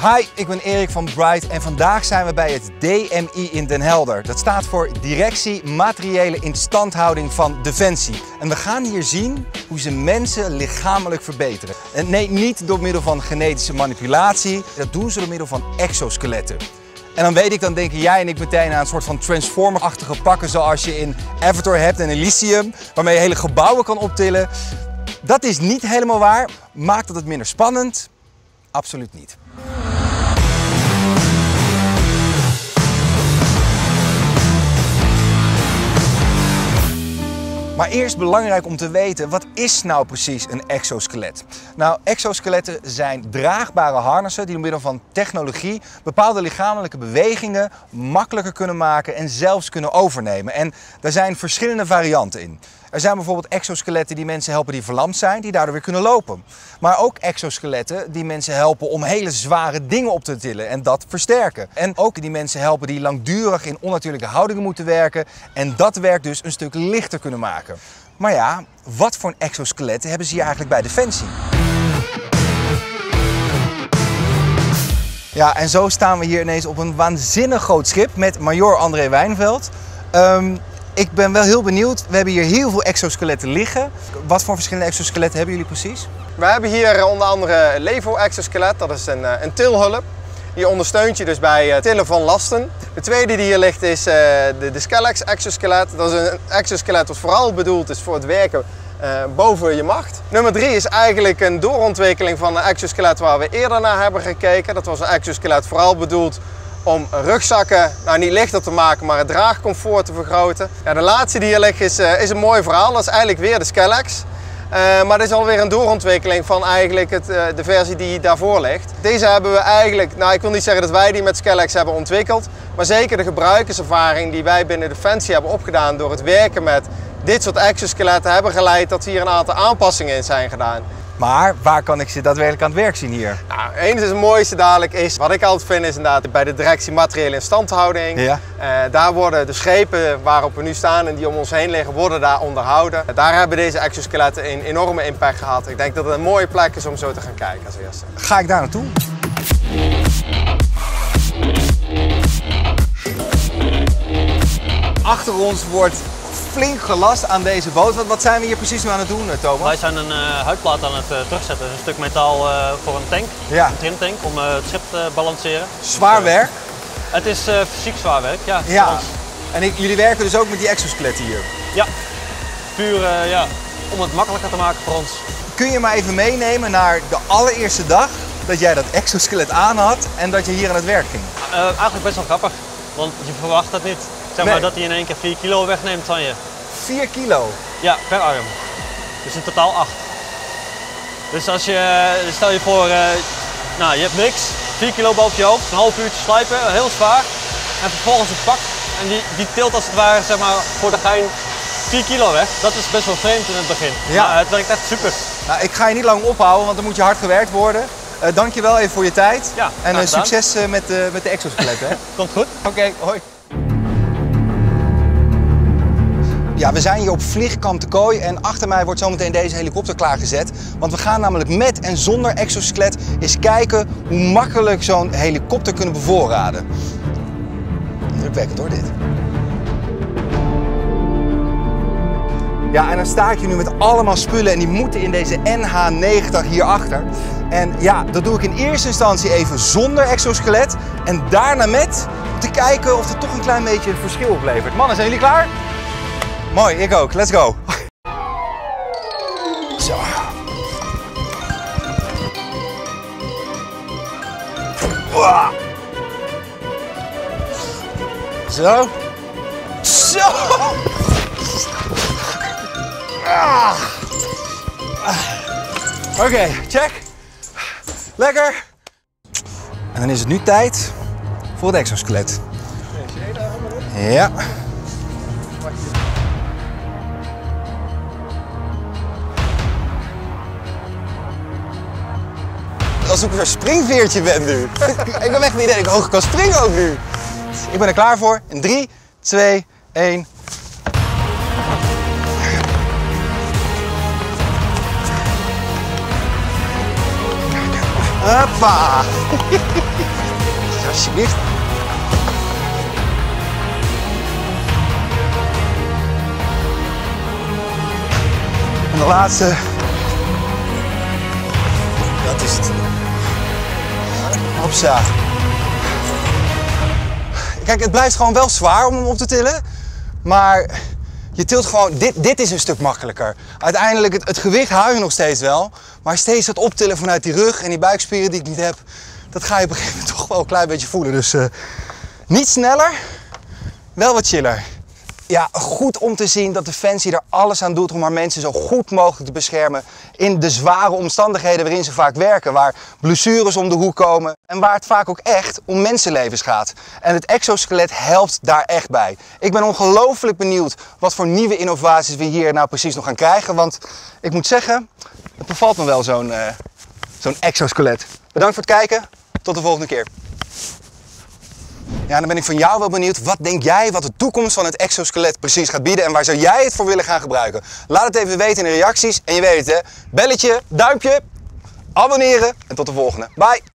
Hi, ik ben Erik van Bright en vandaag zijn we bij het DMI in Den Helder. Dat staat voor Directie Materiële Instandhouding van Defensie. En we gaan hier zien hoe ze mensen lichamelijk verbeteren. En nee, niet door middel van genetische manipulatie, dat doen ze door middel van exoskeletten. En dan denken jij en ik meteen aan een soort van Transformer-achtige pakken zoals je in Avatar hebt en Elysium, waarmee je hele gebouwen kan optillen. Dat is niet helemaal waar. Maakt dat het minder spannend? Absoluut niet. Maar eerst belangrijk om te weten, wat is nou precies een exoskelet? Nou, exoskeletten zijn draagbare harnessen die door middel van technologie bepaalde lichamelijke bewegingen makkelijker kunnen maken en zelfs kunnen overnemen. En daar zijn verschillende varianten in. Er zijn bijvoorbeeld exoskeletten die mensen helpen die verlamd zijn, die daardoor weer kunnen lopen. Maar ook exoskeletten die mensen helpen om hele zware dingen op te tillen en dat versterken. En ook die mensen helpen die langdurig in onnatuurlijke houdingen moeten werken en dat werk dus een stuk lichter kunnen maken. Maar ja, wat voor een exoskeletten hebben ze hier eigenlijk bij Defensie? Ja, en zo staan we hier ineens op een waanzinnig groot schip met Major André Wijnveld. Ik ben wel heel benieuwd. We hebben hier heel veel exoskeletten liggen. Wat voor verschillende exoskeletten hebben jullie precies? We hebben hier onder andere Levo exoskelet. Dat is een tilhulp. Die ondersteunt je dus bij het tillen van lasten. De tweede die hier ligt is de Skelex exoskelet. Dat is een exoskelet dat vooral bedoeld is voor het werken boven je macht. Nummer 3 is eigenlijk een doorontwikkeling van een exoskelet waar we eerder naar hebben gekeken. Dat was een exoskelet vooral bedoeld om rugzakken niet lichter te maken, maar het draagcomfort te vergroten. Ja, de laatste die hier ligt is een mooi verhaal. Dat is eigenlijk weer de Skelex. Maar dit is alweer een doorontwikkeling van eigenlijk de versie die daarvoor ligt. Deze hebben we eigenlijk, ik wil niet zeggen dat wij die met Skelex hebben ontwikkeld, maar zeker de gebruikerservaring die wij binnen Defensie hebben opgedaan door het werken met dit soort exoskeletten hebben geleid dat hier een aantal aanpassingen in zijn gedaan. Maar waar kan ik ze daadwerkelijk aan het werk zien hier? Nou, enigszins het mooiste dadelijk is, wat ik altijd vind, is inderdaad bij de Directie Materiële Instandhouding. Ja. Daar worden de schepen waarop we nu staan en die om ons heen liggen, worden daar onderhouden. Daar hebben deze exoskeletten een enorme impact gehad. Ik denk dat het een mooie plek is om zo te gaan kijken als eerste. Ga ik daar naartoe? Achter ons wordt flink gelast aan deze boot. Wat zijn we hier precies nu aan het doen, Thomas? Wij zijn een huidplaat aan het terugzetten. Een stuk metaal voor een tank, Ja. een trimtank, om het schip te balanceren. Zwaar werk. Het is fysiek zwaar werk, ja. Ja. Voor ons. En jullie werken dus ook met die exoskeletten hier? Ja, puur om het makkelijker te maken voor ons. Kun je me even meenemen naar de allereerste dag dat jij dat exoskelet aan had en dat je hier aan het werk ging? Eigenlijk best wel grappig, want je verwacht het niet. Zeg maar Nee. dat hij in één keer 4 kilo wegneemt van je. 4 kilo? Ja, per arm. Dus in totaal 8. Dus als je, stel je voor, je hebt niks, 4 kilo boven je hoofd, een half uurtje slijpen, heel zwaar. En vervolgens een pak en die tilt als het ware, zeg maar, voor de gein 4 kilo weg. Dat is best wel vreemd in het begin. Ja. Maar het werkt echt super. Nou, ik ga je niet lang ophouden, want dan moet je hard gewerkt worden. Dank je wel even voor je tijd. Ja, en graag gedaan. succes met de exoskeletten. Hè? Komt goed. Oké, hoi. Ja, we zijn hier op Vliegkamp de Kooi en achter mij wordt zometeen deze helikopter klaargezet. Want we gaan namelijk met en zonder exoskelet eens kijken hoe makkelijk zo'n helikopter kunnen bevoorraden. Indrukwekkend hoor, dit. Ja, en dan sta ik hier nu met allemaal spullen en die moeten in deze NH90 hierachter. En ja, dat doe ik in eerste instantie even zonder exoskelet en daarna met, om te kijken of er toch een klein beetje een verschil oplevert. Mannen, zijn jullie klaar? Mooi, ik ook. Let's go. Zo. Zo. Zo. Oké, check. Lekker. En dan is het nu tijd voor het exoskelet. Ja. Alsof ik een springveertje ben nu. Ik heb echt niet idee dat ik hoog kan springen ook nu. Ik ben er klaar voor. In 3, 2, 1. Hoppa. Alsjeblieft. En de laatste. Dat is het. Hopsa. Kijk, het blijft gewoon wel zwaar om hem op te tillen. Maar je tilt gewoon, dit is een stuk makkelijker. Uiteindelijk, het gewicht hou je nog steeds wel. Maar steeds dat optillen vanuit die rug en die buikspieren die ik niet heb. Dat ga je op een gegeven moment toch wel een klein beetje voelen. Dus niet sneller, wel wat chiller. Ja, goed om te zien dat Defensie er alles aan doet om haar mensen zo goed mogelijk te beschermen in de zware omstandigheden waarin ze vaak werken, waar blessures om de hoek komen en waar het vaak ook echt om mensenlevens gaat. En het exoskelet helpt daar echt bij. Ik ben ongelooflijk benieuwd wat voor nieuwe innovaties we hier nou precies nog gaan krijgen, want ik moet zeggen, het bevalt me wel zo'n exoskelet. Bedankt voor het kijken, tot de volgende keer. Ja, dan ben ik van jou wel benieuwd. Wat denk jij wat de toekomst van het exoskelet precies gaat bieden en waar zou jij het voor willen gaan gebruiken? Laat het even weten in de reacties en je weet het hè, belletje, duimpje, abonneren en tot de volgende. Bye!